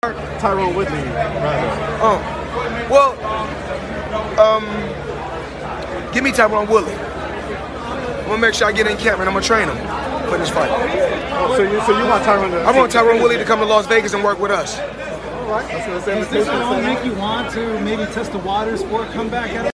Tyron Woodley, rather. Give me Tyron Woodley. I'm gonna make sure I get in camp and I'm gonna train him for this fight. Oh, so you want Tyron to... I want Tyron Woodley to come to Las Vegas and work with us. All right. Does this at all make you want to maybe test the waters for a comeback?